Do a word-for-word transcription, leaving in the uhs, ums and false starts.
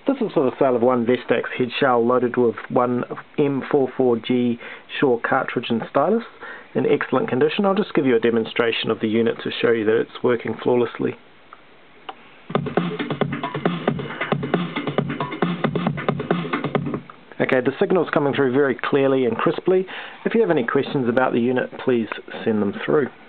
This is for the sale of one Vestax head shell loaded with one M forty-four G Shaw cartridge and stylus in excellent condition. I'll just give you a demonstration of the unit to show you that it's working flawlessly. Okay, the signal's coming through very clearly and crisply. If you have any questions about the unit, please send them through.